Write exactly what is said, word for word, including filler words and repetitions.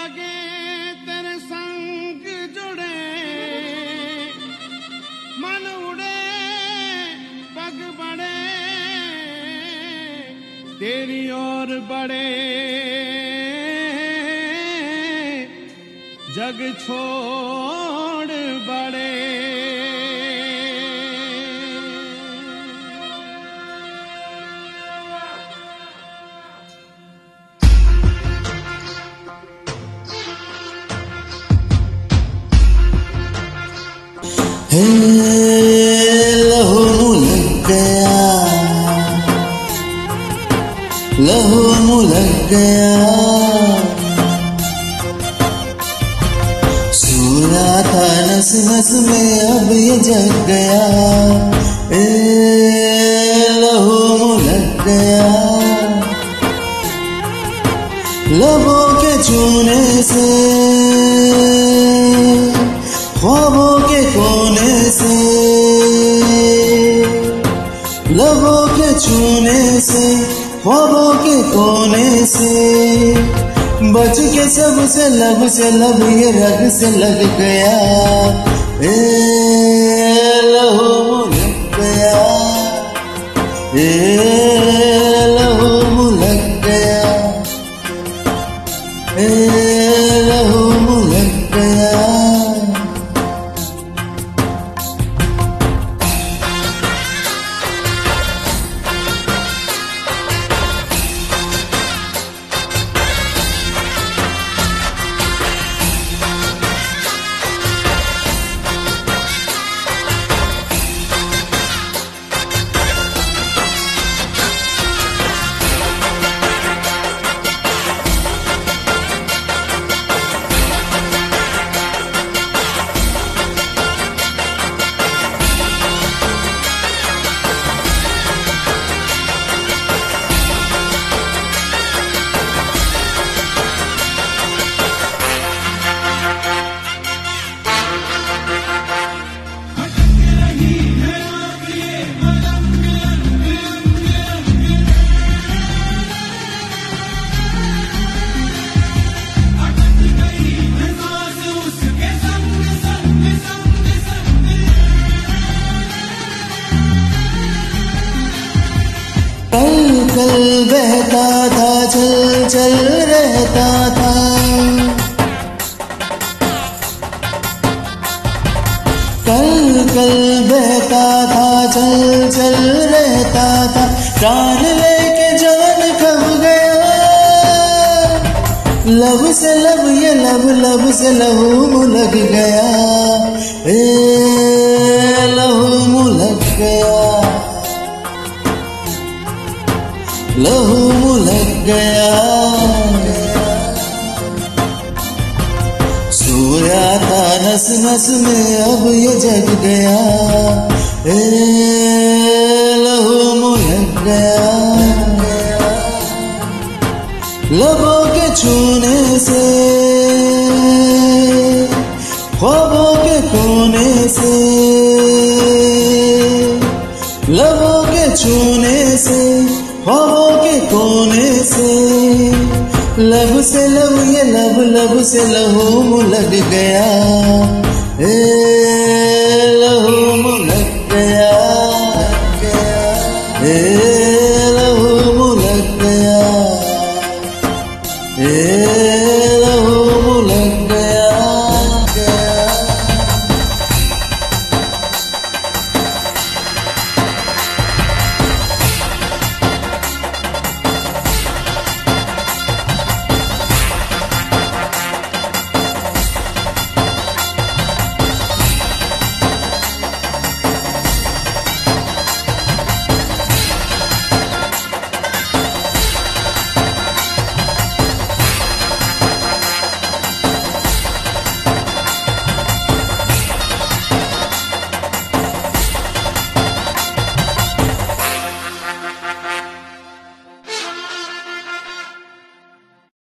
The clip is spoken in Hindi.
लगे तेरे संग जुड़े, मन उड़े पग बड़े तेरी ओर बड़े, जग छोड़ बड़े। हे लहू लग गया, लहू लग गया, सूरा था नस नस में अब ये जग गया। ए लहू लग गया, लबों के छूने से, ख्वाबों के कोने से, लबों के छूने से, ख्वाबों के कोने से, बच के सब से लब से लब ये रग से लग गया। ए लहू लग गया, ए लहू लग गया, ए लहू लग गया। कल कल बहता था, चल चल रहता था, कल कल बहता था, चल चल रहता था, जान लेके जान खब गया। लब से लब ये लब लब से लहू लग गया। ए लहू लग गया, लहू लग गया, सोया था नस नस में अब ये जग गया। ए लहू लग गया, लबों के छूने से, ख्वाबों के कोने से, लबों के छूने से, ख्वाबों के कोने से, लब से लब ये लब लब से लहू लग गया। ए लहू लग गया, ए लहू लग गया, ए